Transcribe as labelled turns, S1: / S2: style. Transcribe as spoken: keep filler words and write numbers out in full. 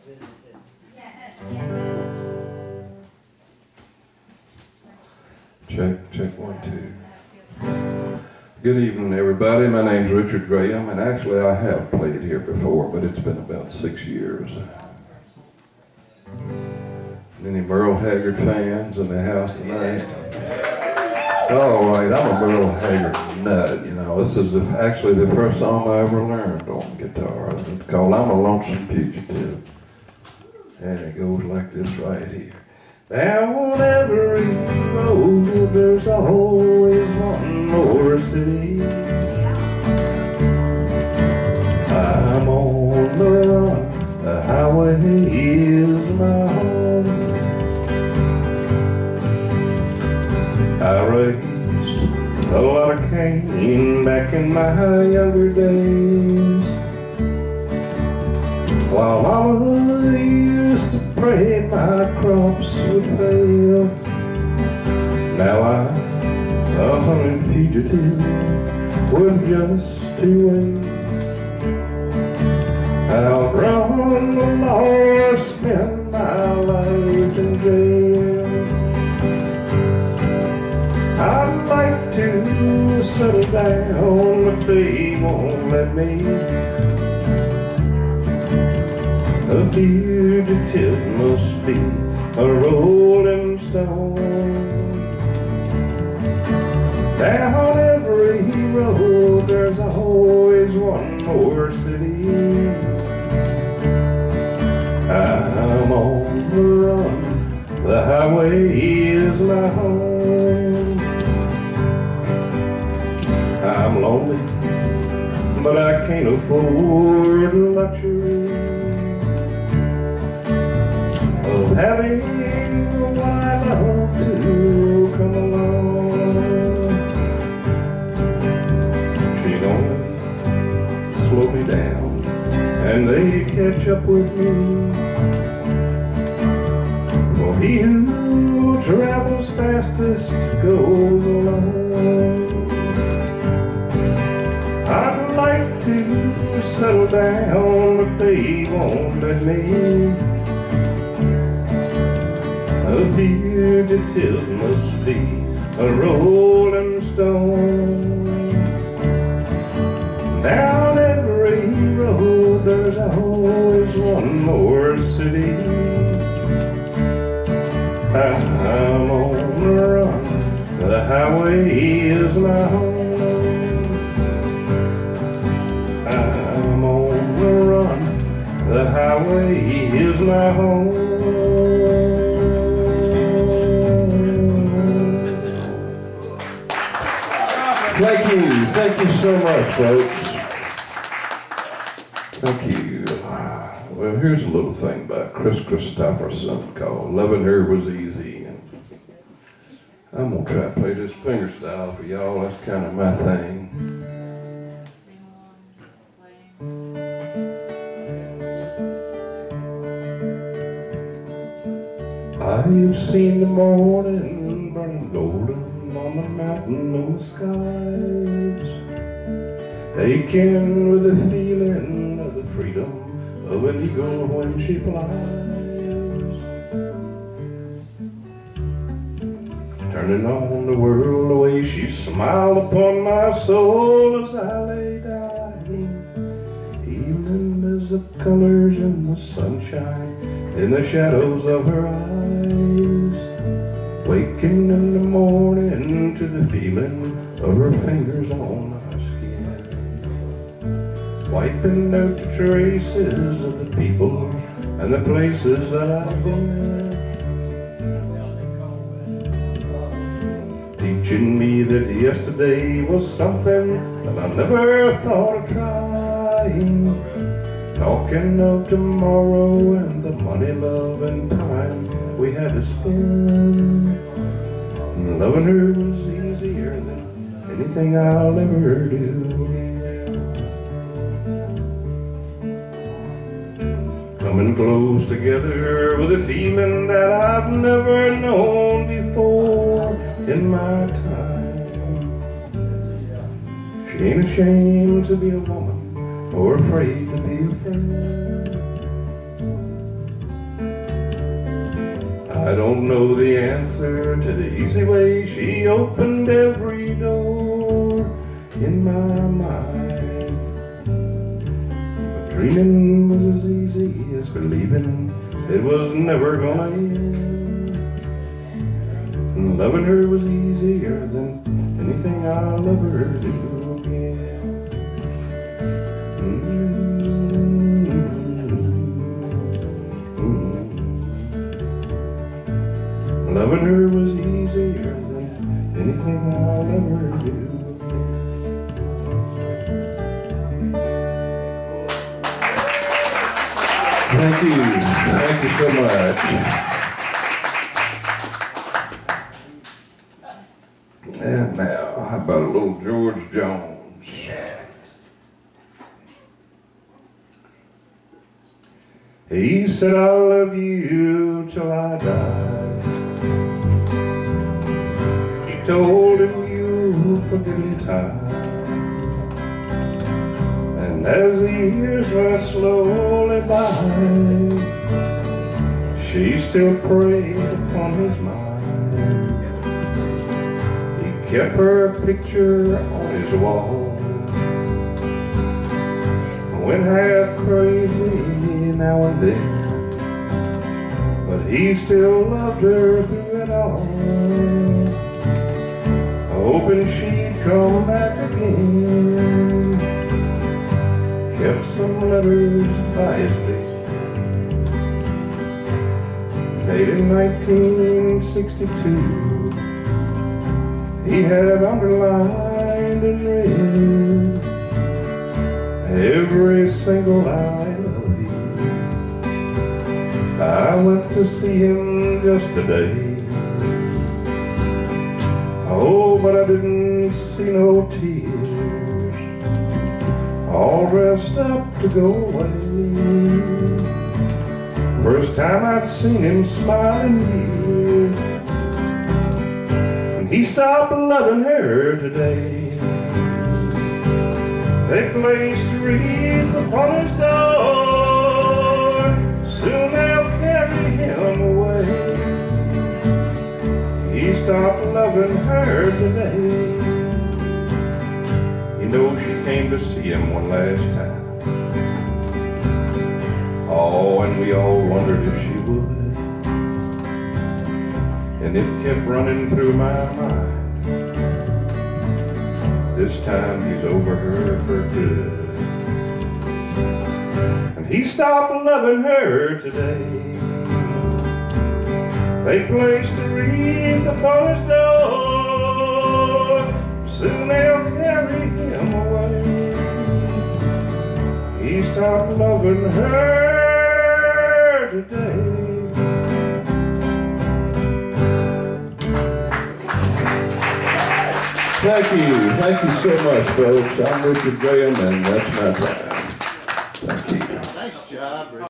S1: Check, check one, two. Good evening, everybody. My name's Richard Graham, and actually I have played here before, but it's been about six years. Any Merle Haggard fans in the house tonight? All right, I'm a Merle Haggard nut. You know, this is the, actually the first song I ever learned on guitar. It's called "I'm a Lonesome Fugitive," and it goes like this right here. Down every road, there's always one more city. I'm on the run, the highway is my home. I raised a lot of cane back in my younger days, while Mama used to pray my crops would fail. Now I'm a hunted fugitive with just two ways: outrun the law or spend my life in jail. I'd like to settle down, but they won't let me. A fugitive must be a rolling stone. Down every road, there's always one more city. I'm on the run, the highway is my home. I'm lonely, but I can't afford the luxury of having what I love to come along. She gonna slow me down and they catch up with me. For he who travels fastest goes alone. I'd like to settle down, but they won't let me. A fugitive must be a rolling stone. Down every road, there's always one more city. I'm on the run, the highway is my home. I'm on the run, the highway is my home. Thank you. Thank you so much, folks. Thank you. Well, here's a little thing by Chris Christopherson called "Loving Her Was Easy." And I'm going to try to play this fingerstyle for y'all. That's kind of my thing. I've seen the morning burning golden on the mountain in the skies, aching with the feeling of the freedom of an eagle when she flies, turning on the world the way she smiled upon my soul as I lay dying, even as the colors in the sunshine, in the shadows of her eyes, waking in the morning to the feeling of her fingers on my skin, wiping out the traces of the people and the places that I've been, teaching me that yesterday was something that I never thought of trying, talking of tomorrow and the money, love, and time we had to spend. And loving her was easier than anything I'll ever do again. Coming close together with a feeling that I've never known before in my time. She ain't ashamed to be a woman or afraid to be a friend. don't know the answer to the easy way she opened every door in my mind. But dreaming was as easy as believing it was never gonna end. And loving her was easier than anything I'll ever do again. Mm-hmm. Loving her was easier than anything I'll ever do again. Thank you. Thank you so much. And now, how about a little George Jones? He said, I love you till I die. She told him you'll forget in time. And as the years went slowly by, she still preyed upon his mind. He kept her picture on his wall. Went half crazy now and then, but he still loved her through it all, hoping she'd come back again. Kept some letters by his bed. Late in nineteen sixty-two, he had underlined in red every single I love you. I went to see him just today. Oh, but I didn't see no tears, all dressed up to go away. First time I'd seen him smiling years, and he stopped loving her today. They placed a wreath upon his door. Soon they'll carry him away. He stopped loving her today. You know, she came to see him one last time. Oh, and we all wondered if she would. And it kept running through my mind. This time he's over her for good. And he stopped loving her today. They placed a wreath upon his door. Soon they'll carry him away. He stopped loving her today. Thank you. Thank you so much, folks. I'm Richard Graham, and that's my time. Thank you.
S2: Nice job, Richard.